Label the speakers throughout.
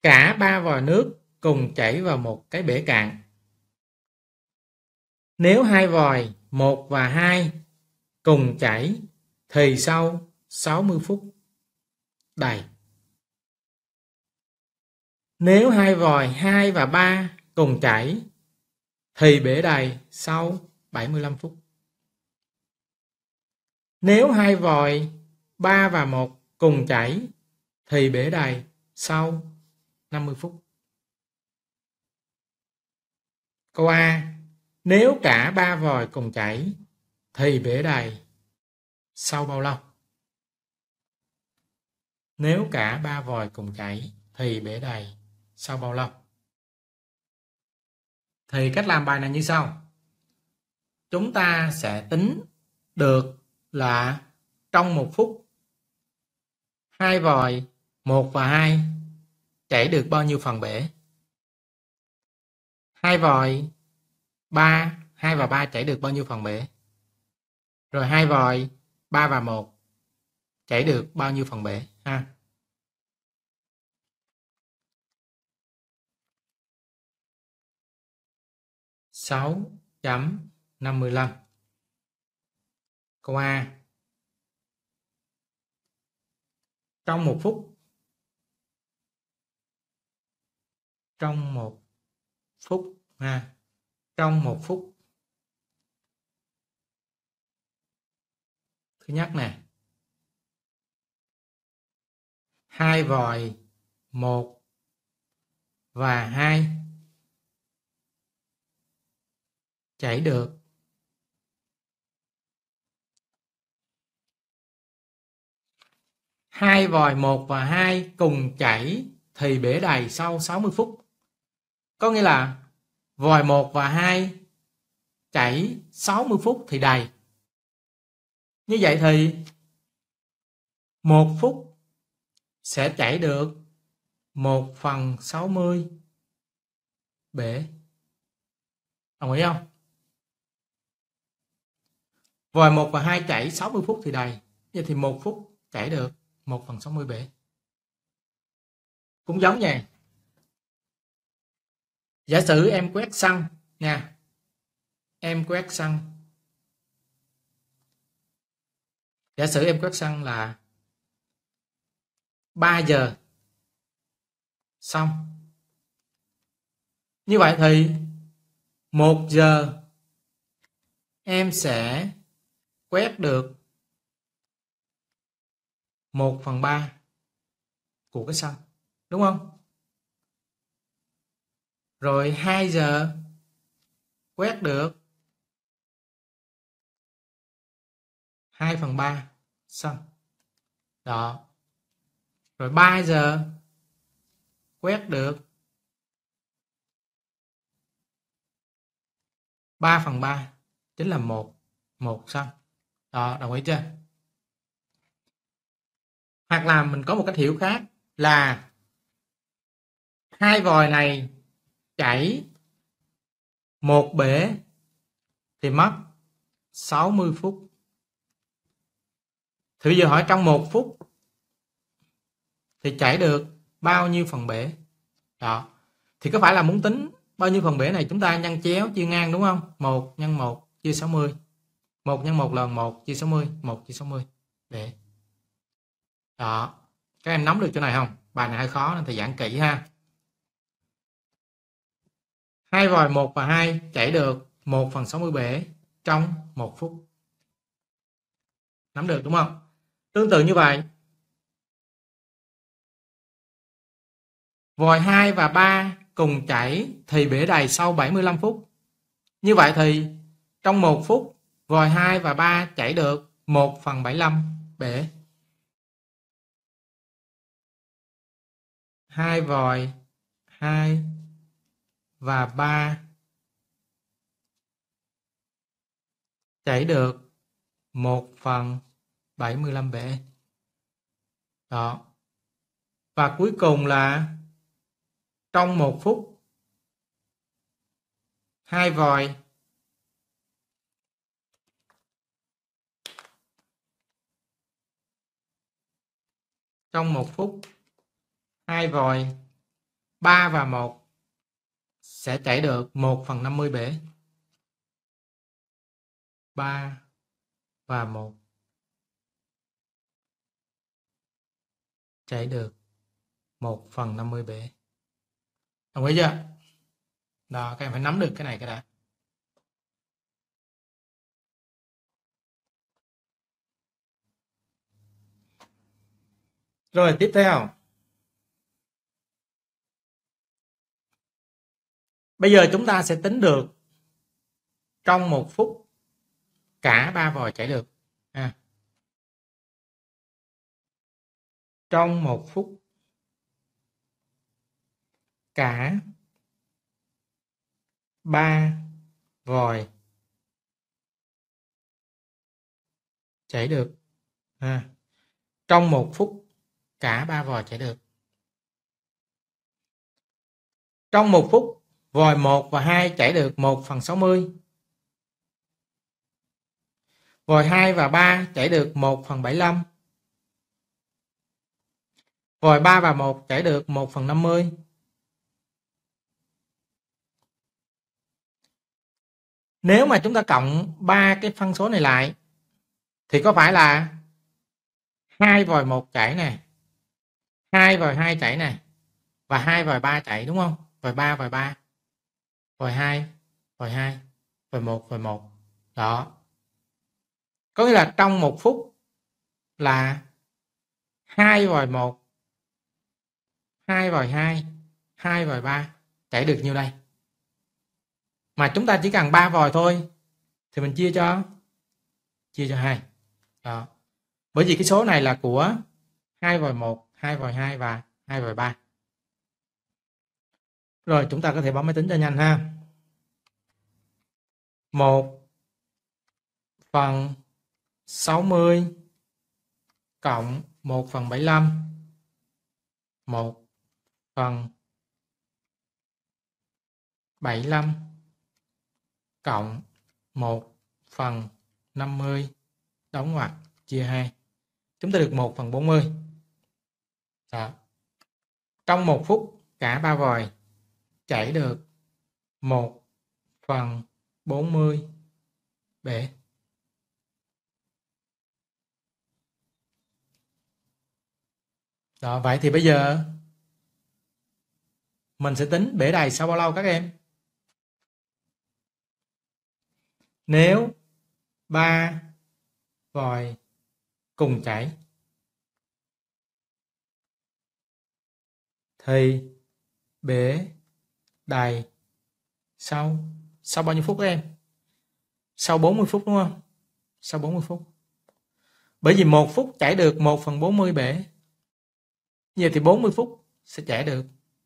Speaker 1: cả 3 vòi nước cùng chảy vào một cái bể cạn. Nếu 2 vòi 1 và 2 cùng chảy thì sau 60 phút đầy. Nếu 2 vòi 2 và 3 cùng chảy thì bể đầy sau 75 phút. Nếu 2 vòi 3 và 1 cùng chảy thì bể đầy sau 50 phút. Câu A. Nếu cả 3 vòi cùng chảy thì bể đầy sau bao lâu? Nếu cả 3 vòi cùng chảy thì bể đầy sau bao lâu? Thì cách làm bài này như sau. Chúng ta sẽ tính được là trong 1 phút 2 vòi 1 và 2 chảy được bao nhiêu phần bể? 2 vòi 3, 2 và 3 chảy được bao nhiêu phần bể? Rồi 2 vòi 3 và 1 chảy được bao nhiêu phần bể ha? Sáu chấm 55. Câu A. Trong 1 phút. Trong 1 phút ha. Trong 1 phút. Thứ nhất nè. 2 vòi 1 và 2 chảy được 2 vòi 1 và 2 cùng chảy thì bể đầy sau 60 phút. Có nghĩa là vòi 1 và 2 chảy 60 phút thì đầy. Như vậy thì 1 phút sẽ chảy được 1/60 bể. Đồng ý không? Vòi 1 và 2 chảy 60 phút thì đầy. Vậy thì 1 phút chảy được 1/60 bể. Cũng giống vậy. Giả sử em quét xăng nha. Em quét xăng. Giả sử em quét xăng là 3 giờ xong. Như vậy thì 1 giờ em sẽ quét được 1/3 của cái xăng. Đúng không? Rồi 2 giờ quét được 2/3 xăng. Đó. Rồi 3 giờ quét được 3/3, chính là 1 xăng. Đó, đồng ý chưa? Hoặc là mình có một cách hiểu khác là 2 vòi này chảy 1 bể thì mất 60 phút. Thì bây giờ hỏi trong 1 phút thì chảy được bao nhiêu phần bể? Đó. Thì có phải là muốn tính bao nhiêu phần bể này chúng ta nhân chéo chia ngang đúng không? 1 nhân 1 chia 60. 1 nhân 1 là 1 chia 60. 1 chia 60 bể. Đó. Các em nắm được chỗ này không? Bài này hơi khó nên thầy giảng kỹ ha. 2 vòi 1 và 2 chảy được 1/60 bể trong 1 phút. Nắm được đúng không? Tương tự như vậy. Vòi 2 và 3 cùng chảy thì bể đầy sau 75 phút. Như vậy thì trong 1 phút vòi 2 và 3 chảy được 1/75 bể. 2 vòi 2 và 3 chảy được 1/75 bể. Đó. Và cuối cùng là trong 1 phút 2 vòi trong 1 phút 2 vòi 3 và 1 sẽ chảy được 1/50 bể. 3 và 1 chảy được 1/50 bể. Đồng ý chưa? Đó, các em phải nắm được cái này cái đã. Rồi tiếp theo. Bây giờ chúng ta sẽ tính được trong 1 phút cả 3 vòi chảy được. Trong 1 phút cả 3 vòi chảy được. Trong 1 phút cả 3 vòi chảy được. Trong 1 phút, vòi 1 và 2 chảy được 1/60. Vòi 2 và 3 chảy được 1/75. Vòi 3 và 1 chảy được 1/50. Nếu mà chúng ta cộng 3 cái phân số này lại thì có phải là 2 vòi 1 chảy này, 2 vòi 2 chảy này và 2 vòi 3 chảy đúng không? Vòi 3, vòi 3, vòi 2, vòi 2, vòi 1, vòi 1. Đó. Có nghĩa là trong 1 phút là 2 vòi 1, 2 vòi 2, 2 vòi 3 chảy được nhiêu đây? Mà chúng ta chỉ cần 3 vòi thôi thì mình chia cho 2. Đó. Bởi vì cái số này là của 2 vòi 1, 2 vòi 2 và 2 vòi 3. Rồi chúng ta có thể bấm máy tính cho nhanh ha. 1/60 cộng 1/75. 1/75 cộng 1/50 đóng ngoặc chia 2. Chúng ta được 1/40. Đó. Trong 1 phút cả 3 vòi chảy được 1/40 bể. Đó, vậy thì bây giờ mình sẽ tính bể đầy sau bao lâu các em? Nếu 3 vòi cùng chảy thì bể đầy sau bao nhiêu phút các em? Sau 40 phút đúng không? Sau 40 phút. Bởi vì 1 phút chảy được 1/40 bể. Như vậy thì 40 phút sẽ chảy được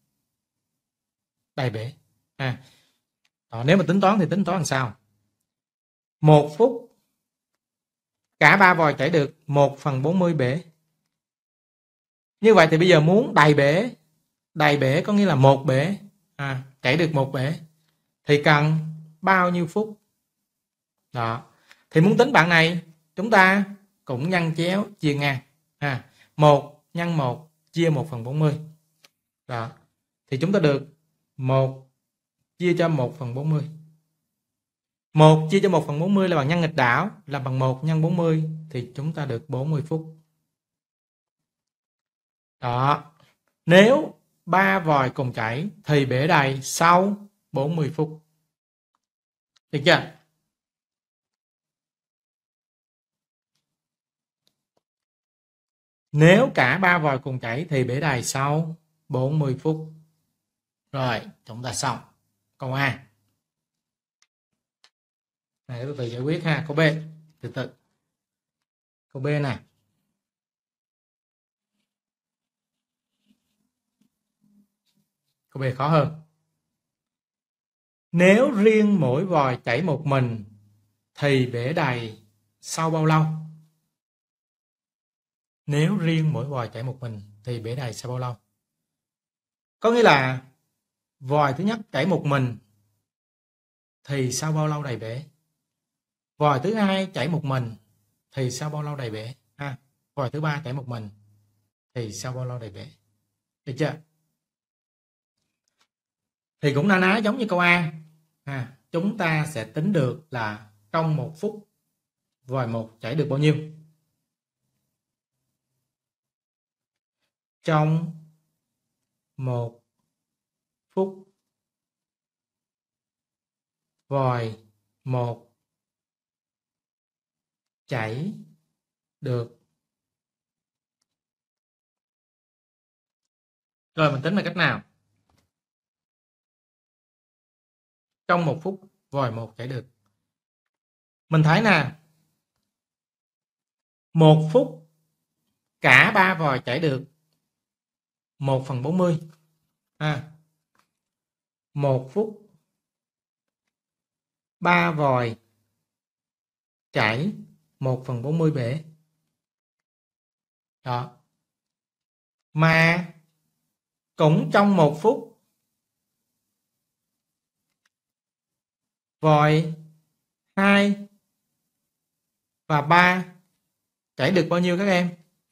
Speaker 1: đầy bể. Đó, nếu mà tính toán thì tính toán làm sao? 1 phút cả 3 vòi chảy được 1/40 bể. Như vậy thì bây giờ muốn đầy bể có nghĩa là 1 bể, chảy được 1 bể thì cần bao nhiêu phút? Đó. Thì muốn tính bạn này, chúng ta cũng nhân chéo chia ngang. 1 nhân 1 chia 1/40. Đó. Thì chúng ta được 1 chia cho 1/40. 1 chia cho 1/40 là bằng nhân nghịch đảo, là bằng 1 nhân 40 thì chúng ta được 40 phút. Đó. Nếu 3 vòi cùng chảy thì bể đầy sau 40 phút. Được chưa? Nếu cả 3 vòi cùng chảy thì bể đầy sau 40 phút. Rồi, chúng ta xong. Câu A. Này từ từ giải quyết ha. Câu B. Từ từ. Câu B này. Câu B khó hơn. Nếu riêng mỗi vòi chảy một mình thì bể đầy sau bao lâu? Nếu riêng mỗi vòi chảy một mình thì bể đầy sau bao lâu? Có nghĩa là vòi thứ nhất chảy một mình thì sau bao lâu đầy bể? Vòi thứ hai chảy một mình thì sau bao lâu đầy bể? Vòi thứ ba chảy một mình thì sau bao lâu đầy bể? Được chưa? Thì cũng na ná giống như câu A. Chúng ta sẽ tính được là trong 1 phút vòi 1 chảy được bao nhiêu. Trong 1 phút vòi 1 chảy được. Rồi mình tính bằng cách nào? Trong 1 phút vòi 1 chảy được. Mình thấy nè, 1 phút cả 3 vòi chảy được 1/40. 1 phút 3 vòi chảy 1/40 bể. Đó. Mà cũng trong 1 phút vòi 2 và 3 chảy được bao nhiêu các em?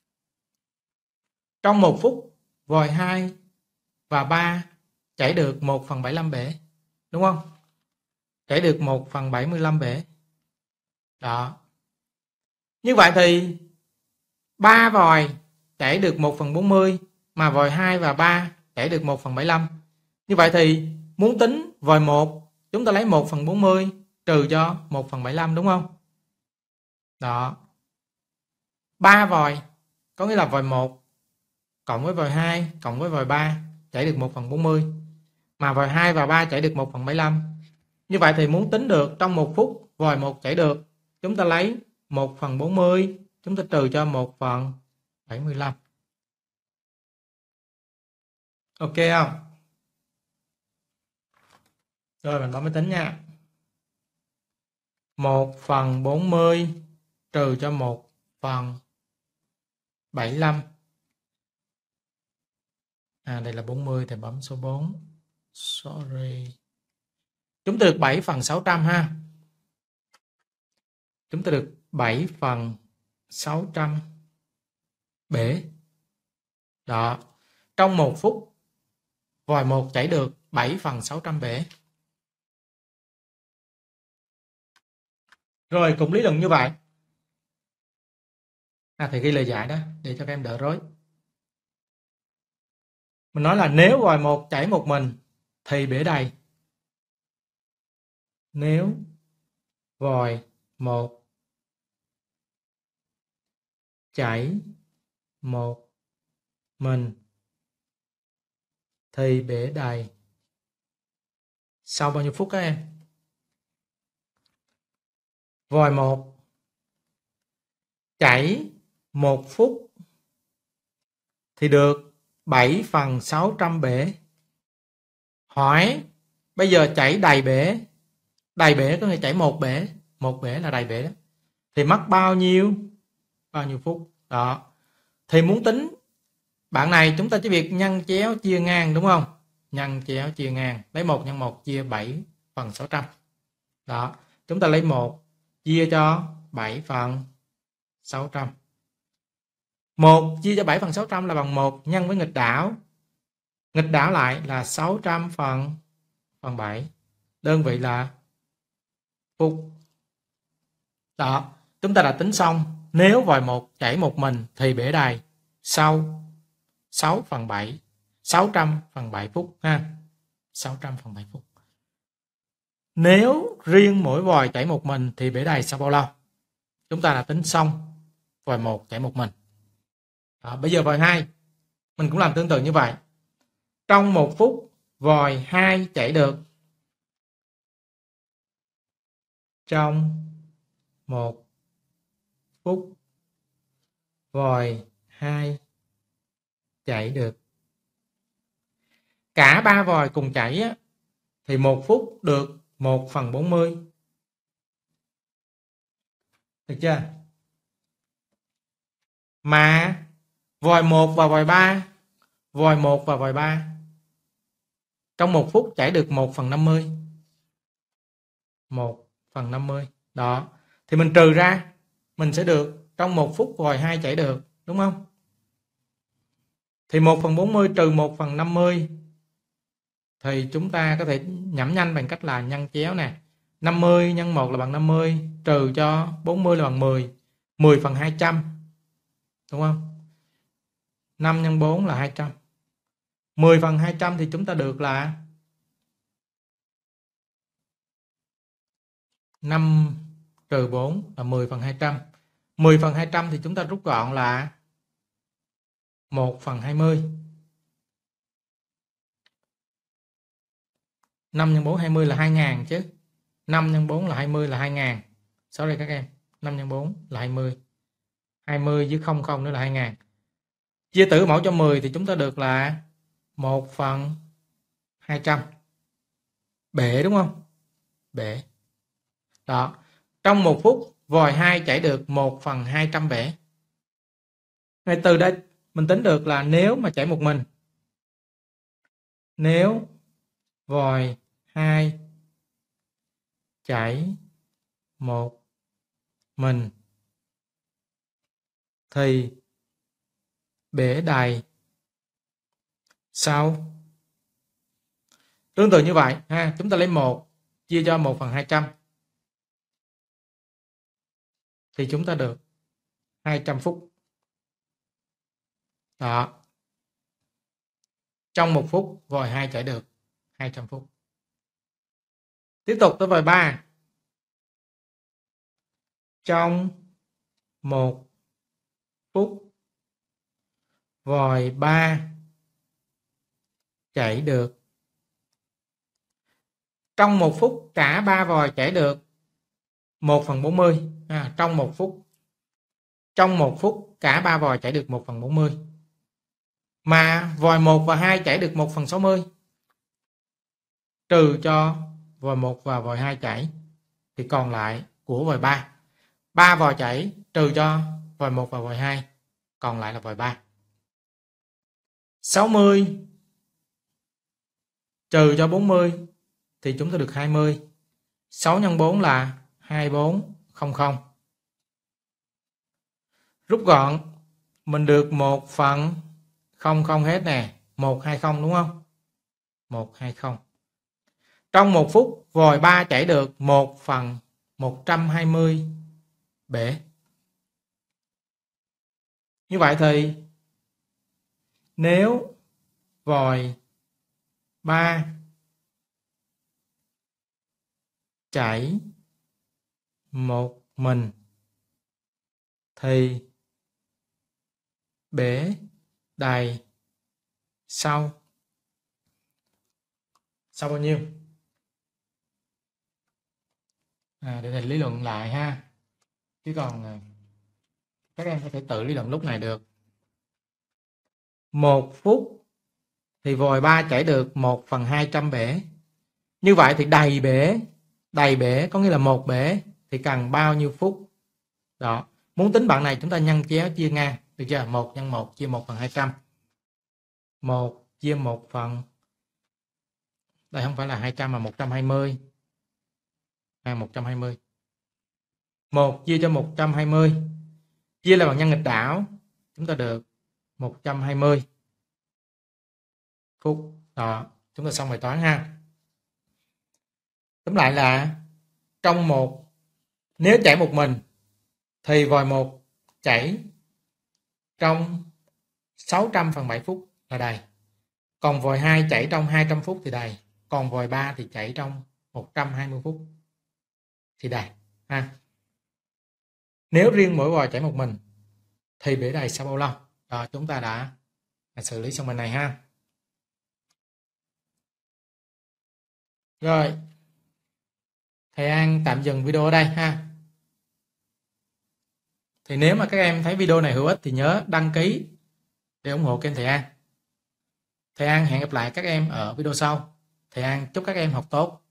Speaker 1: Trong 1 phút vòi 2 và 3 chảy được 1/75 bể. Đúng không? Chảy được 1/75 bể. Đó. Như vậy thì 3 vòi chảy được 1/40 mà vòi 2 và 3 chảy được 1/75. Như vậy thì muốn tính vòi 1, chúng ta lấy 1/40 trừ cho 1/75 đúng không? Đó. 3 vòi có nghĩa là vòi 1 cộng với vòi 2 cộng với vòi 3 chảy được 1/40. Mà vòi 2 và 3 chảy được 1/75. Như vậy thì muốn tính được trong 1 phút vòi 1 chảy được, chúng ta lấy 1/40, chúng ta trừ cho 1/75. Ok không? Rồi mình bấm máy tính nha. 1/40 trừ cho 1/75. Đây là 40 thì bấm số 4. Sorry. Chúng ta được 7/600 ha. Chúng ta được 7/600 bể. Đó. Trong 1 phút vòi 1 chảy được 7/600 bể. Rồi cùng lý luận như vậy. Thì ghi lời giải đó để cho các em đỡ rối. Mình nói là nếu vòi 1 chảy một mình thì bể đầy. Nếu vòi 1 chảy một mình thì bể đầy. Sau bao nhiêu phút các em? Vòi 1 chảy 1 phút thì được 7/600 bể. Hỏi bây giờ chảy đầy bể. Đầy bể có nghĩa chảy một bể. Một bể là đầy bể đó. Thì mất bao nhiêu? Bao nhiêu phút? Đó. Thì muốn tính bạn này chúng ta chỉ việc nhân chéo chia ngang đúng không? Nhân chéo chia ngang. Lấy 1 nhân 1 chia 7/600. Đó. Chúng ta lấy 1 chia cho 7/600. 1 chia cho 7/600 là bằng 1 nhân với nghịch đảo. Nghịch đảo lại là 600/7. Đơn vị là phút. Đó. Chúng ta đã tính xong. Nếu vòi 1 chảy một mình thì bể đầy sau 6/7. 600/7 phút ha. 600/7 phút. Nếu riêng mỗi vòi chảy một mình thì bể đầy sau bao lâu? Chúng ta đã tính xong vòi 1 chảy một mình. Đó, bây giờ vòi 2 mình cũng làm tương tự như vậy. Trong 1 phút vòi 2 chảy được. Trong 1 phút vòi 2 chảy được. Cả 3 vòi cùng chảy thì 1 phút được 1/40. Được chưa? Mà vòi 1 và vòi 3, vòi 1 và vòi 3 trong 1 phút chảy được 1/50. 1/50. Đó. Thì mình trừ ra mình sẽ được trong 1 phút vòi 2 chảy được, đúng không? Thì 1/40 trừ 1/50 thì chúng ta có thể nhẩm nhanh bằng cách là nhân chéo nè. 50 nhân 1 là bằng 50, trừ cho 40 là bằng 10. 10 phần 200. Đúng không? 5 nhân 4 là 200. 10 phần 200 thì chúng ta được là 5 trừ 4 là 10 phần 200. 10 phần 200 thì chúng ta rút gọn là 1 phần 20. 5 nhân 4 20 là 2000 chứ. 5 nhân 4 là 20 là 2000. Sorry các em. 5 nhân 4 là 20. 20 với 00 nữa là 2000. Chia tử mẫu cho 10 thì chúng ta được là 1 phần 200. Bể đúng không? Bể. Đó. Trong 1 phút, vòi 2 chảy được 1 phần 200 bể. Ngay từ đây mình tính được là nếu mà chảy một mình, nếu vòi 2 chảy một mình thì bể đầy sau. Tương tự như vậy ha, chúng ta lấy 1 chia cho 1 phần 200 thì chúng ta được 200 phút. Đó. Trong 1 phút vòi 2 chảy được 200 phút. Tiếp tục tới vòi 3. Trong 1 phút vòi 3 chảy được. Trong 1 phút cả 3 vòi chảy được 1 phần 40. Trong 1 phút. Trong 1 phút cả 3 vòi chảy được 1 phần 40. Mà vòi 1 và 2 chảy được 1 phần 60. Trừ cho vòi 1 và vòi 2 chảy thì còn lại của vòi 3. 3 vòi chảy trừ cho vòi 1 và vòi 2 còn lại là vòi 3. 60 trừ cho 40 thì chúng ta được 20. 6 nhân 4 là 2400. Rút gọn mình được 1 phần 00 hết nè, 120 đúng không? 120. Trong 1 phút vòi 3 chảy được 1 phần 120 bể. Như vậy thì nếu vòi 3 chảy một mình thì bể đầy sau bao nhiêu? Để thầy lý luận lại ha. Chứ còn các em có thể tự lý luận lúc này được. 1 phút thì vòi 3 chảy được 1 phần 200 bể. Như vậy thì đầy bể có nghĩa là 1 bể thì cần bao nhiêu phút? Đó. Muốn tính bạn này chúng ta nhân chéo chia ngang. Được chưa? 1 nhân 1 chia 1 phần 200. 1 chia 1 phần. Đây không phải là 200 mà 120. 120. 1 chia cho 120. Chia là bằng nhân nghịch đảo. Chúng ta được 120 phút. Đó. Chúng ta xong bài toán ha. Tóm lại là trong nếu chảy một mình thì vòi 1 chảy trong 600 phần 7 phút là đầy. Còn vòi 2 chảy trong 200 phút thì đầy. Còn vòi 3 thì chảy trong 120 phút thì đầy ha. Nếu riêng mỗi vòi chảy một mình thì bể đầy sau bao lâu? Đó, chúng ta đã xử lý xong bài này ha. Rồi. Thầy An tạm dừng video ở đây ha. Thì nếu mà các em thấy video này hữu ích thì nhớ đăng ký để ủng hộ kênh Thầy An. Thầy An hẹn gặp lại các em ở video sau. Thầy An chúc các em học tốt.